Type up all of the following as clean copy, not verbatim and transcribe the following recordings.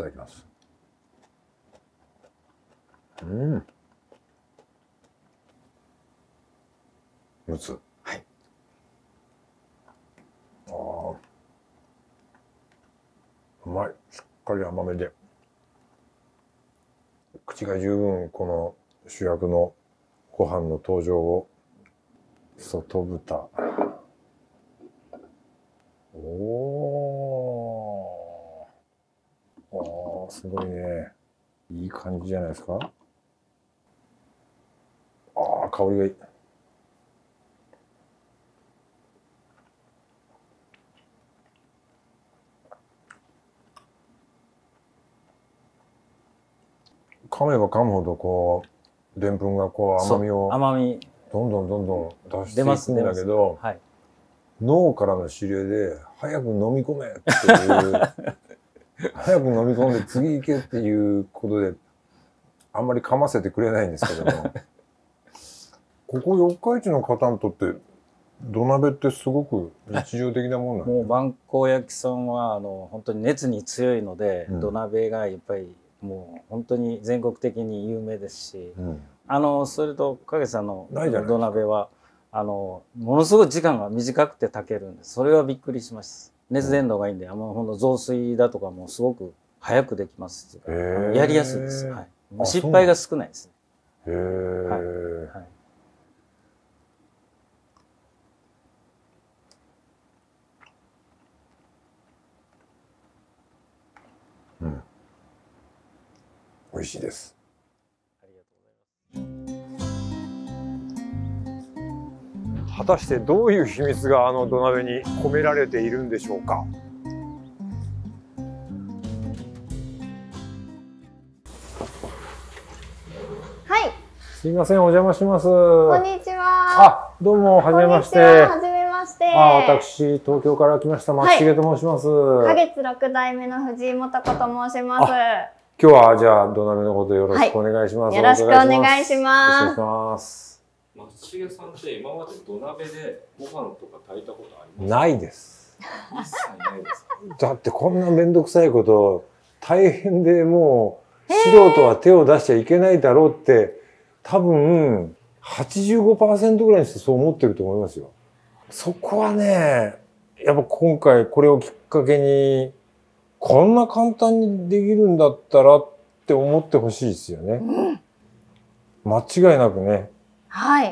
ただきます。うん。むつ。 はい。 ああ。うまい。しっかり甘めで。口が十分この主役のご飯の登場を。外豚。おー。すごいね。いい感じじゃないですか。ああ、香りがいい。噛めば噛むほどこうでんぷんがこう甘みをどんどん出していくんだけど、はい、脳からの指令で早く飲み込めっていう早く飲み込んで次行けっていうことであんまり噛ませてくれないんですけどもここ四日市の方にとって土鍋ってすごく日常的なもんなんですか？ もう萬光焼さんは本当に熱に強いので、土鍋がやっぱりもう本当に全国的に有名ですし、それと影さんの土鍋はものすごい時間が短くて炊けるんです。それはびっくりしました。熱伝導がいいんで、ほんと雑炊だとかもすごく早くできますし、やりやすいです。はい、失敗が少ないですね。 へえ。はい。うん。美味しいです。ありがとうございます。果たしてどういう秘密があの土鍋に込められているんでしょうか。 はい。 すいません、お邪魔します。 こんにちは。 あ、どうも、はじめまして。 はじめまして。 私、東京から来ました、松重と申します。 花月六代目の藤井素子と申します。 今日はじゃあ土鍋のことよろしくお願いします。 よろしくお願いします。 松重さんって今まで土鍋でご飯とか炊いたことありますか？ ないです。 一切ないですか？ だってこんなめんどくさいこと大変でもう素人は手を出しちゃいけないだろうって多分 85% ぐらいの人そう思ってると思いますよ。そこはね、やっぱ今回これをきっかけにこんな簡単にできるんだったらって思ってほしいですよね。間違いなくね。 はい。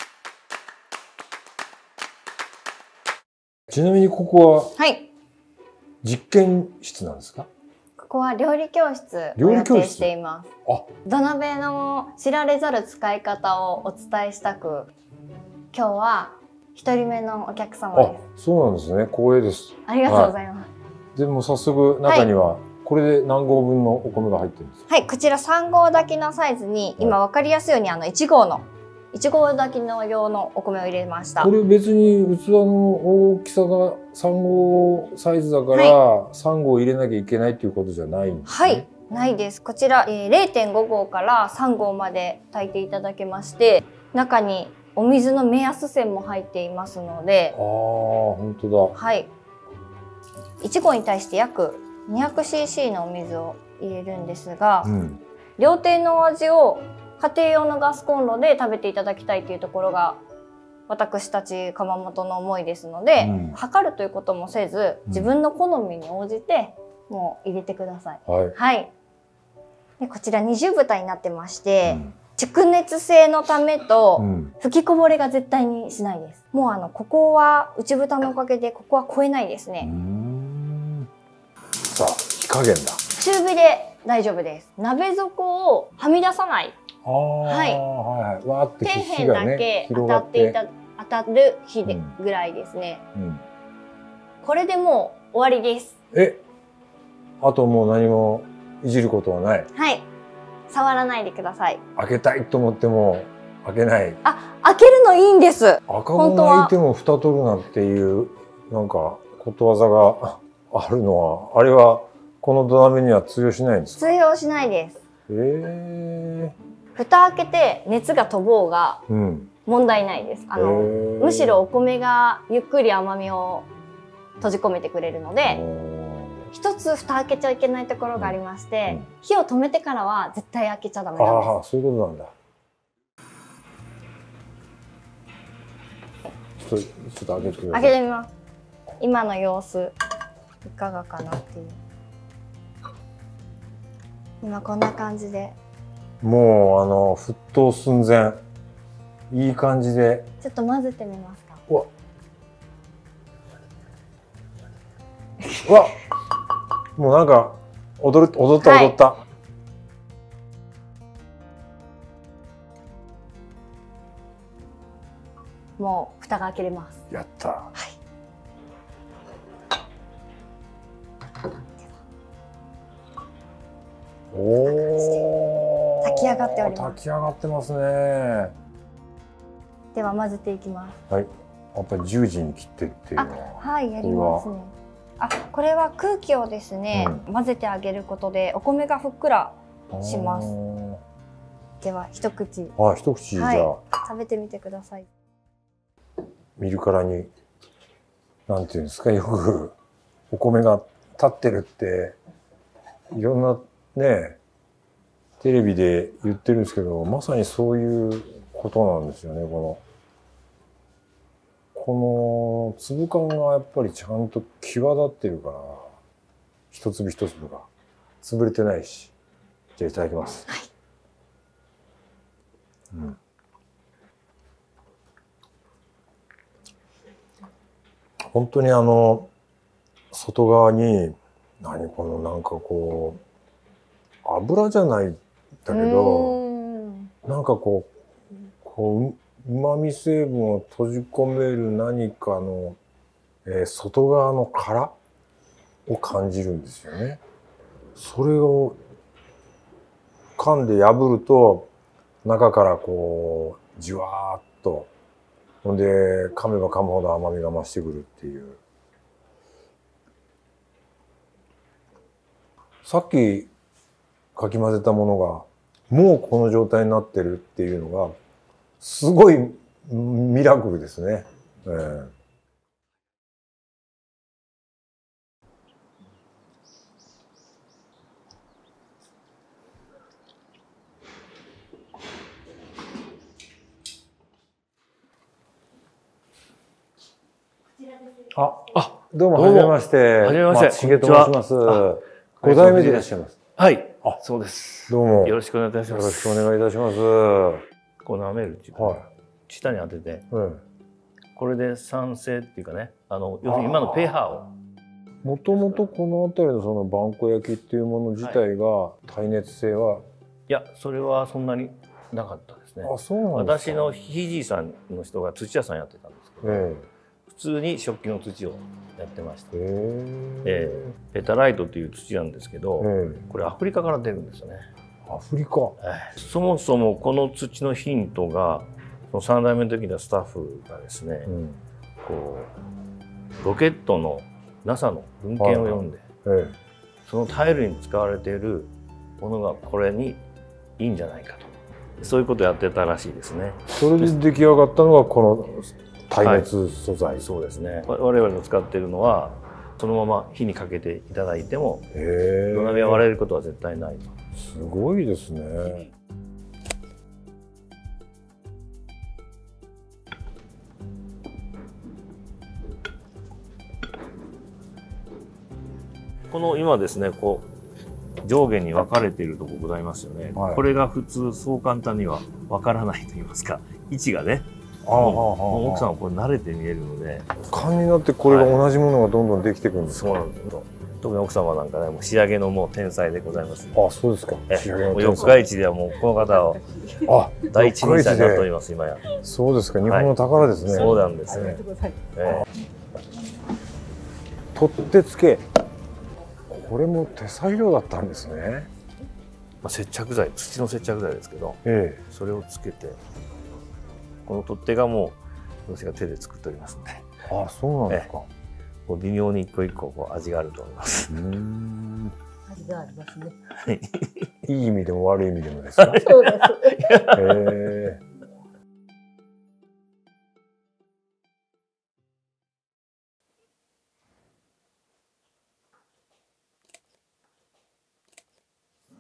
ちなみにここは実験室なんですか？ ここは料理教室を予定しています。土鍋の知られざる使い方をお伝えしたく、今日は一人目のお客様です。 そうなんですね。光栄です。 ありがとうございます。 でも早速中にはこれで何合分のお米が入ってるんですか？ はい、こちら3合炊きのサイズに今分かりやすいように1合炊きの用のお米を入れました。 これ別に器の大きさが3合サイズだから3合入れなきゃいけないっていうことじゃないんですね。 はい、ないです。こちら 0.5 合から3合まで炊いていただけまして、中にお水の目安線も入っていますので、 本当だ。 はい。1合に対して約 200cc のお水を入れるんですが、料亭の味を家庭用のガスコンロで食べていただきたいというところが私たち窯元の思いですので、測るということもせず自分の好みに応じてもう入れてください。はい。でこちら二重蓋になってまして、蓄熱性のためと吹きこぼれが絶対にしないです。もうここは内蓋のおかげでここは超えないですね。 さあ火加減だ。 中火で大丈夫です。鍋底をはみ出さない。はい。 わーって底辺だけ当たる火でぐらいですね。これでもう終わりです。 あともう何もいじることはない。 はい。触らないでください。 開けたいと思っても開けない。 開けるのいいんです。 赤子がいても蓋取るなっていうなんかことわざがあるのは、あれはこの土鍋には通用しないんですか？ 通用しないです。蓋開けて熱が飛ぼうが問題ないです。むしろお米がゆっくり甘みを閉じ込めてくれるので、 一つ蓋開けちゃいけないところがありまして、火を止めてからは絶対開けちゃダメなんです。 ああ、そういうことなんだ。ちょっと開けてください。 開けてみます。今の様子いかがかなっていう。今こんな感じで。 もう沸騰寸前。いい感じで。 ちょっと混ぜてみますか。 うわ。うわ。もうなんか踊った。はい、 もう蓋が開けれます。 やった。はい。おお。 炊き上がっております。 炊き上がってますね。 では混ぜていきます。 はい。やっぱり十字に切ってっていうのは。 はい、やりますね。これは空気をですね、混ぜてあげることでお米がふっくらします。では一口。 一口じゃあ、 食べてみてください。 見るからになんていうんですか、よくお米が立ってるっていろんなねテレビで言ってるんですけど、まさにそういうことなんですよね。この粒感がやっぱりちゃんと際立ってるから、一粒一粒が潰れてないし。じゃあいただきます。はい。本当に外側になんかこう油じゃないんだけど、なんかこう旨味成分を閉じ込める何かの、外側の殻を感じるんですよね。それを噛んで破ると中からこうじわーっと、ほんで噛めば噛むほど甘みが増してくるっていう。さっきかき混ぜたものがもうこの状態になってるっていうのがすごいミラクルですね。どうもはじめまして。 はじめまして。 松重と申します。5代目でいらっしゃいます。 はい。そうです。 どうも。 よろしくお願いいたします。 よろしくお願いいたします。 この舐めるっていうか、舌に当てて、これで酸性っていうかね、要するに今のpHを。 もともとこの辺りのその萬古焼っていうもの自体が耐熱性は、 いや、それはそんなになかったですね。 そうなんですか。 私のひいじいさんの人が土屋さんやってたんですけど、普通に食器の土をやってました。ペタライトという土なんですけど、これアフリカから出るんですよね。 アフリカ。 そもそもこの土のヒントが、その3代目の時のスタッフがですね、こうロケットの NASA の文献を読んで、そのタイルに使われているものがこれにいいんじゃないかと、そういうことをやってたらしいですね。 それで出来上がったのがこの耐熱素材。 そうですね。我々の使っているのはそのまま火にかけていただいても土鍋が割れることは絶対ないと。 すごいですね。 この今ですね、こう上下に分かれているところございますよね。これが普通そう簡単には分からないと言いますか、位置がね。奥さんはこれ慣れて見えるので、 勘になってこれが同じものがどんどんできてくるんですか。 そうなんです。特に奥様なんかね、もう仕上げのもう天才でございます。 そうですか。 仕上げの天才。四日市ではもうこの方を第一人者になっております今や。 そうですか。日本の宝ですね。 そうなんですね。 取っ手付け。これも手作業だったんですね。 接着剤、土の接着剤ですけど、それをつけて。この取っ手がもう私が手で作っておりますので。 そうなんですか。 微妙に一個一個こう味があると思います。 味がありますね。 いい意味でも悪い意味でもですか。 そうです。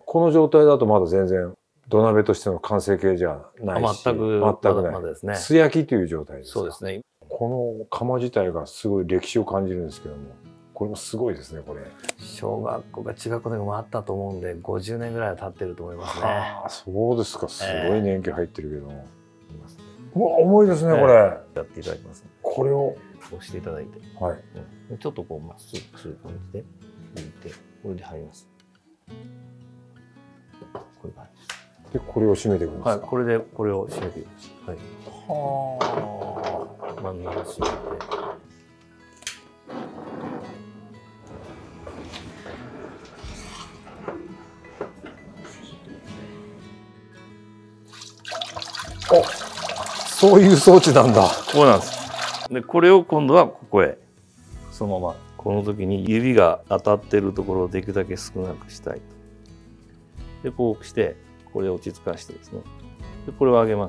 この状態だとまだ全然土鍋としての完成形じゃないし、 全くない。まだですね。 素焼きという状態ですか。 そうですね。 この窯自体がすごい歴史を感じるんですけども、これもすごいですね、これ。 小学校か中学校でもあったと思うんで、50年ぐらいは経ってると思いますね。 ああ、そうですか。すごい年季入ってるけども。うわ、重いですね、これ。 やっていただきます。 これを押していただいて。はい。ちょっとこう、まっすぐする感じで、抜いて、これで入ります。こういう感じです。 で、これを締めていくんですか。 はい、これで、これを締めていきます。はい。はあ。真ん中締めて。 そういう装置なんだ。 そうなんです。で、これを今度はここへ、そのまま、この時に指が当たってるところをできるだけ少なくしたいと。で、こうして、これを落ち着かしてですね。で、これを上げます。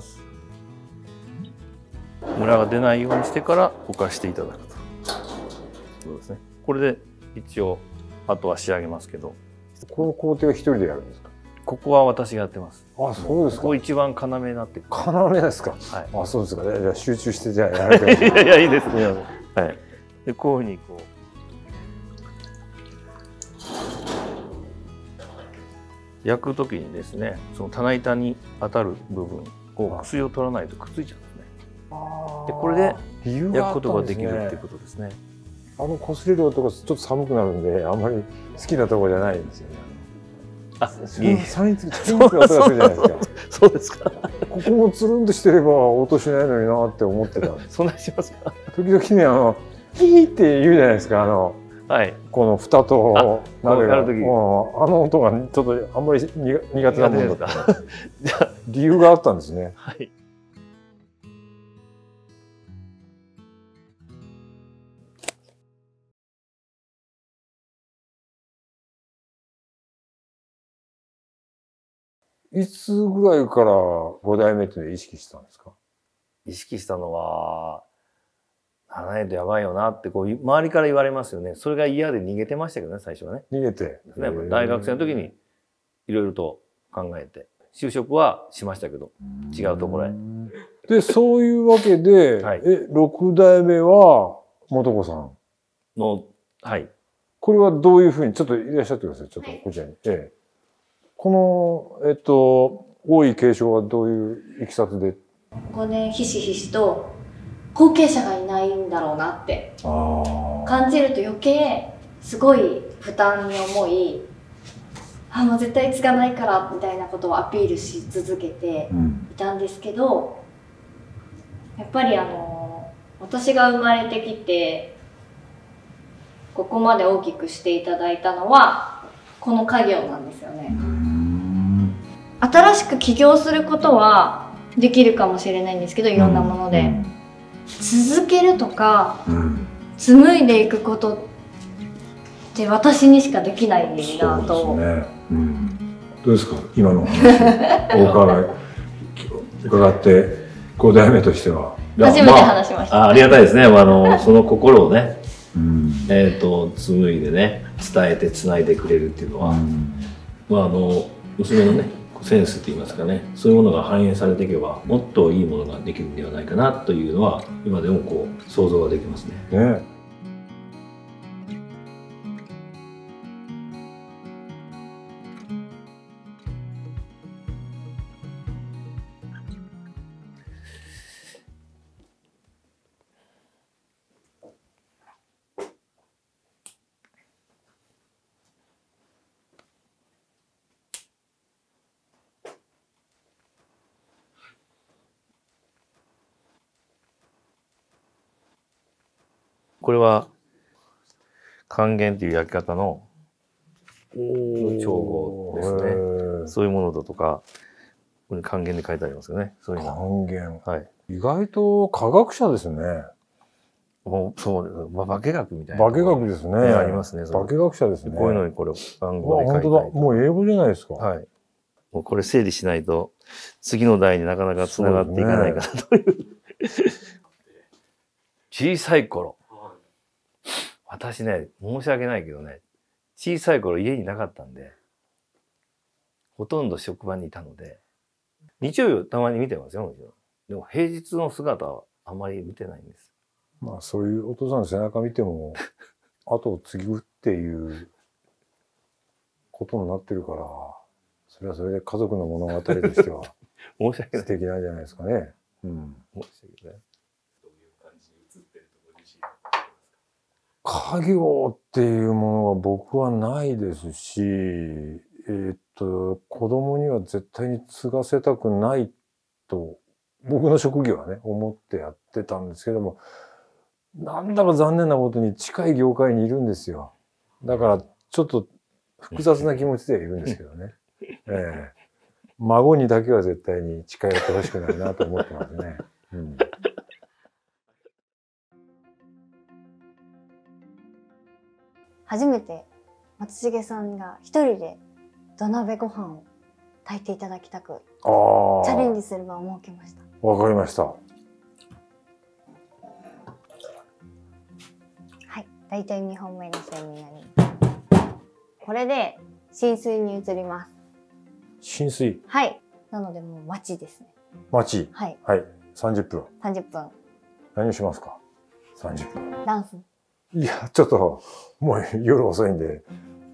ムラが出ないようにしてから浮かしていただくと。そうですね。これで一応、あとは仕上げますけど。 この工程は一人でやるんですか。 ここは私がやってます。 あ、そうですか。 ここ一番要になってくる。 要ですか。 はい。 あ、そうですか。じゃあ集中してじゃあやられてます。 いやいや、いいですね。はい。で、こういうふうにこう。焼くときにですね、その棚板に当たる部分を薬を取らないとくっついちゃうんですね。で、これで焼くことができるっていうことですね。 擦れる音がちょっと寒くなるんで、あんまり好きなところじゃないんですよね。 あ、 3につきチンって音がするじゃないですか。 そうですか。 ここもつるんとしてれば音しないのになって思ってたんです。 そんなにしますか。 時々ね、ピーって言うじゃないですか。 はい。 この蓋と鍋が、あの音がちょっとあんまり苦手なものだった。じゃあ理由があったんですね。 はい。 いつぐらいから5代目っていうのを意識したんですか？ 意識したのは、ならないとやばいよなってこう周りから言われますよね。それが嫌で逃げてましたけどね、最初はね。 逃げて。 大学生の時にいろいろと考えて、就職はしましたけど、違うところへ。 で、そういうわけで、はい、6代目は素子さんの、はい。 これはどういうふうに、ちょっといらっしゃってください。ちょっとこちらに。この、王位継承はどういういきさつで 5年ひしひしと後継者がいないんだろうなって感じると余計すごい負担に思い、もう絶対継がないからみたいなことをアピールし続けていたんですけど、やっぱり私が生まれてきてここまで大きくしていただいたのはこの家業なんですよね。新しく起業することはできるかもしれないんですけど、いろんなもので、続けるとか、紡いでいくことって私にしかできないなと。 そうですね。どうですか、今の話伺って5代目としては。 初めて話しました。 ありがたいですね。その心をね、紡いでね、伝えてつないでくれるっていうのは、娘のねセンスといいますかね、そういうものが反映されていけばもっといいものができるんではないかなというのは今でもこう想像ができますね。これは還元という焼き方の調合ですね。そういうものだとか、ここに還元で書いてありますよね。そういうの。 還元。 はい。 意外と科学者ですね。 もうそう、化学みたいな。 化学ですね。 ありますね。 化学者ですね。 こういうのにこれ番号で書いてある。 本当だ。もう英語じゃないですか。 はい。もうこれ整理しないと次の代になかなか繋がっていかないかなという。小さい頃。私ね、申し訳ないけどね、小さい頃家になかったんで、 ほとんど職場にいたので、日曜日たまに見てますよ、もちろん。でも平日の姿はあまり見てないんです。 まあそういうお父さんの背中見ても後を継ぐっていうことになってるから、それはそれで家族の物語としては申し訳ない。 素敵なんじゃないですかね。 申し訳ない。 どういう感じに映ってるとご自身は思いますか？ 家業っていうものは僕はないですし、子供には絶対に継がせたくないと、僕の職業はね、思ってやってたんですけども、なんだか残念なことに近い業界にいるんですよ。だからちょっと複雑な気持ちではいるんですけどね。孫にだけは絶対に近寄ってほしくないなと思ってますね。 初めて松重さんが一人で土鍋ご飯を炊いていただきたくチャレンジする場を設けました。 わかりました。はい、大体2本目の線になります。これで浸水に移ります。 浸水。 はい。なのでもう待ちですね。 待ち。 はい。 はい。30分。 30分。 何をしますか？ 30分。 ダンス。 いや、ちょっと、もう夜遅いんで、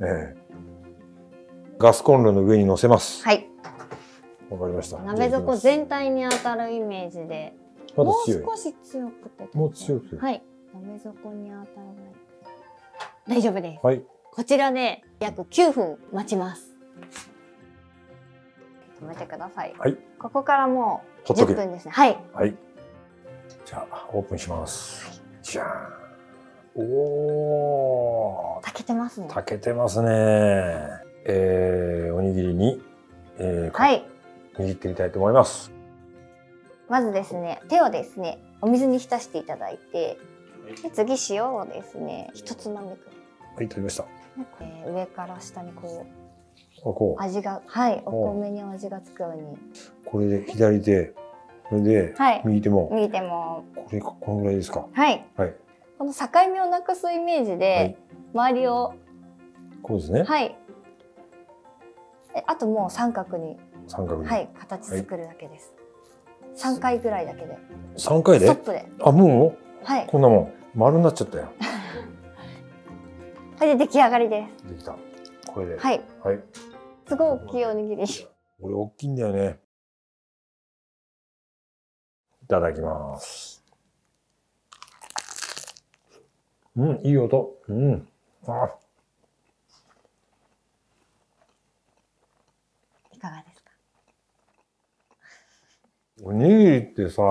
ガスコンロの上に乗せます。 はい。 わかりました。 鍋底全体に当たるイメージで、もう少し強くて。 もう強く。 はい。鍋底に当たらない。大丈夫です。 はい。 こちらで約9分待ちます。止めてください。 はい。 ここからもう10分ですね。はい。 はい。じゃあ、オープンします。はい、じゃーん。おー。 炊けてますね。 炊けてますね。おにぎりに、 はい。 握ってみたいと思います。 まずですね、手をですね、お水に浸していただいて、で次塩をですね、1つまみくらい。 はい、取りました。 上から下にこう味が、はい、お米に味がつくように。 これで左手、これで右手も。 右手も。 このぐらいですか。 はい。 はい。 この境目をなくすイメージで、周りを。 こうですね。 はい。あともう三角に。はい、形作るだけです。3回ぐらいだけで。 3回で？ ストップで。 あ、もう？はい。 こんなもん丸になっちゃったよ。 これで出来上がりです。 できた。これで。 はい。 はい。 すごい大きいおにぎり。 俺大きいんだよね。いただきます。いい音。 いかがですか？ おにぎりってさ、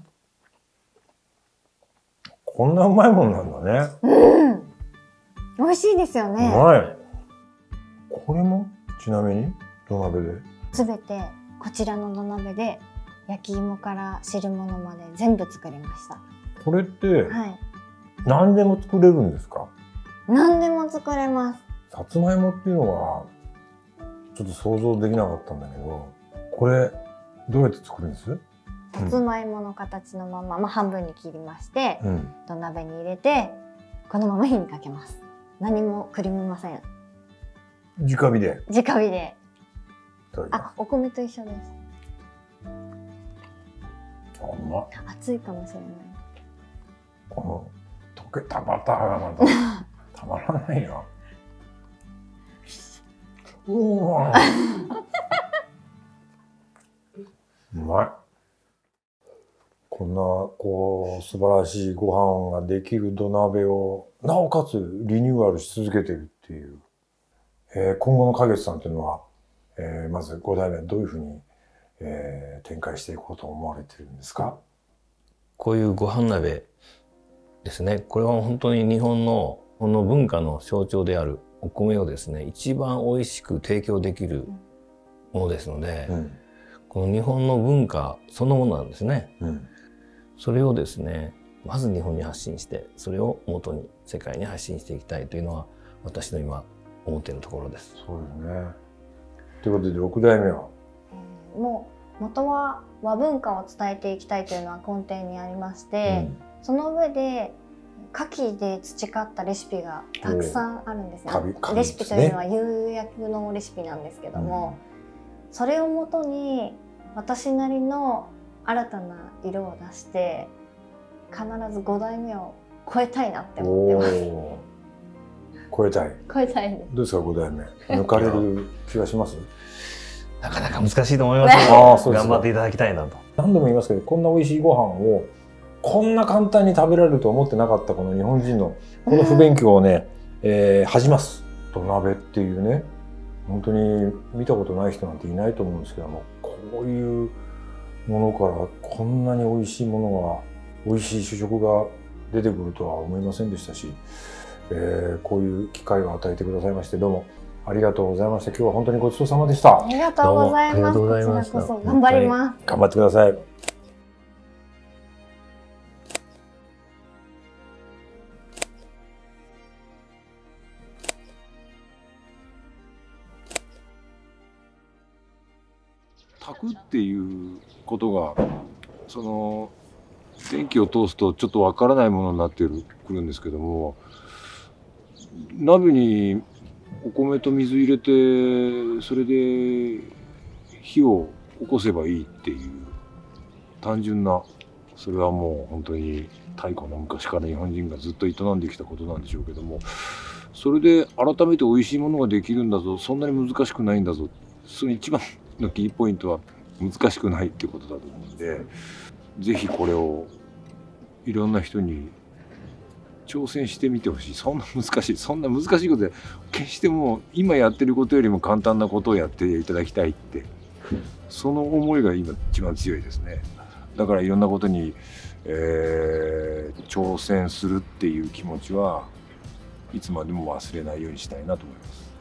こんなうまいもんなんだね。 美味しいですよね。 うまい。これもちなみに土鍋で？ すべてこちらの土鍋で焼き芋から汁物まで全部作りました。 これって、何でも作れるんですか？ 何でも作れます。 さつまいもっていうのはちょっと想像できなかったんだけど、これどうやって作るんです？ さつまいもの形のまま、半分に切りまして、土鍋に入れてこのまま火にかけます。何もくりみません。 直火で？ 直火で。お米と一緒です。熱いかもしれない。 この溶けたバターがまたたまらないよ。うわうまい。こんな素晴らしいご飯ができる土鍋をなおかつリニューアルし続けてるっていう、今後の花月さんというのは、まず5代目どういうふうに、展開していこうと思われてるんですか？ こういうご飯鍋ですね。これは本当に日本のこの文化の象徴であるお米をですね、一番美味しく提供できるものですので、この日本の文化そのものなんですね。それをですね、まず日本に発信して、それを元に世界に発信していきたいというのは私の今思っているところです。 そうですね。ということで6代目は、 もう元は和文化を伝えていきたいというのは根底にありまして、その上で牡蠣で培ったレシピがたくさんあるんですね。レシピというのは釉薬のレシピなんですけども、 それをもとに私なりの新たな色を出して必ず5代目を超えたいなって思ってます。 超えたい。 超えたいです。 どうですか5代目。抜かれる気がします？ なかなか難しいと思いますけど、頑張っていただきたいなと。 何度も言いますけど、こんな美味しいご飯をこんな簡単に食べられると思ってなかったこの日本人のこの不勉強をね、恥じます。土鍋っていうね、本当に見たことない人なんていないと思うんですけども、こういうものからこんなに美味しいものが、美味しい主食が出てくるとは思いませんでしたし、こういう機会を与えてくださいましてどうもありがとうございました。今日は本当にごちそうさまでした。 ありがとうございます。こちらこそ頑張ります。 頑張ってください。炊くっていうことがその電気を通すとちょっとわからないものになってくるんですけども、鍋にお米と水入れてそれで火を起こせばいいっていう単純な、それはもう本当に太古の昔から日本人がずっと営んできたことなんでしょうけども、それで改めて美味しいものができるんだぞ、そんなに難しくないんだぞ、その一番のキーポイントは難しくないってことだと思うんで、ぜひこれをいろんな人に挑戦してみてほしい。そんな難しいことで決してもう今やってることよりも簡単なことをやっていただきたいって、その思いが今一番強いですね。だからいろんなことに、挑戦するっていう気持ちはいつまでも忘れないようにしたいなと思います。